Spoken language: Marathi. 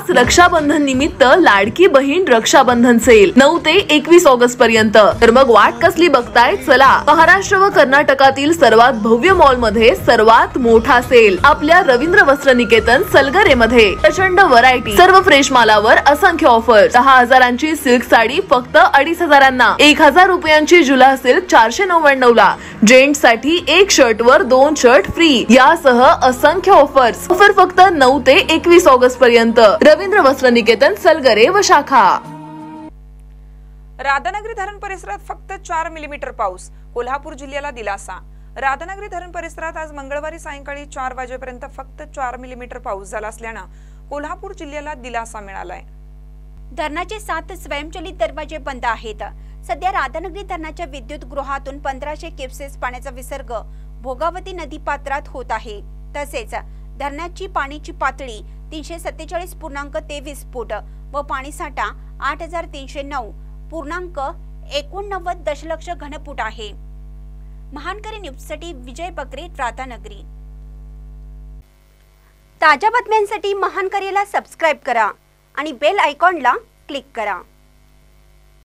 खास रक्षाबंधन निमित्त लाडकी बहीण रक्षाबंधन सेल 9 ते 21 ऑगस्ट पर्यंत। तर मग वाट कसली बघताय, चला महाराष्ट्र व कर्नाटकातील सर्वात भव्य मॉल मध्ये सर्वात मोठा सेल आपल्या रवींद्र वस्त्र निकेतन सलगरे मध्ये। प्रचंड व्हरायटी, सर्व फ्रेश मालावर असंख्य ऑफर। 10,000ची सिल्क साडी फक्त 2,500, 1,000 रुपयांची जुला सिल्क 499 ला, जेंट्स साठी 1 शर्ट वर 2 शर्ट फ्री यासह असंख्य ऑफर्स। ऑफर फक्त 9 ते 21 ऑगस्ट पर्यंत। रवींद्र वस्त्र निकेतन सलगरे व शाखा। राधानगरी धरण परिसरात फक्त 4 मिलीमीटर पाऊस, कोल्हापूर जिल्ह्याला दिलासा। राधानगरी धरण परिसरात आज मंगळवारी सायंकाळी 4 वाजेपर्यंत फक्त 4 मिलीमीटर पाऊस झाला असल्यानं कोल्हापूर जिल्ह्याला दिलासा मिळालाय। धरणाचे 7 स्वयंचलित दरवाजे बंद आहेत। सध्या राधानगरी धरणाच्या विद्युत गृहातून 1500 क्युसेस पाण्याचा विसर्ग भोगावती नदी पात्रात होत आहे। तसेच धरणाची पाण्याची पातळी 347.23 फूट व पाणीसाठा 8,309.89 दशलक्ष घनफूट आहे। महानकरी न्यूजसाठी विजय बकरे, राधानगरी। ताज्या बातम्यांसाठी महानकरीला सबस्क्राइब करा आणि बेल आयकॉनला क्लिक करा।